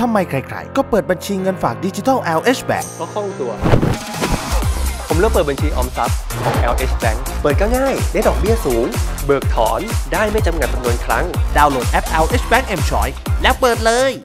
ทำไมใครๆก็เปิดบัญชีเงินฝากดิจิทัล LH Bank ก็คล่องตัวผมเลือกเปิดบัญชีออมทรัพย์ของ LH Bank เปิดก็ง่ายได้ดอกเบี้ยสูงเบิกถอนได้ไม่จำกัดจำนวนครั้งดาวน์โหลดแอป LH Bank M Choice แล้วเปิดเลย